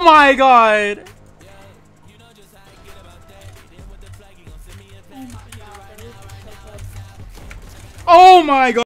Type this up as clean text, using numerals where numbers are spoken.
my god! Oh my god, that was so good. Oh my god!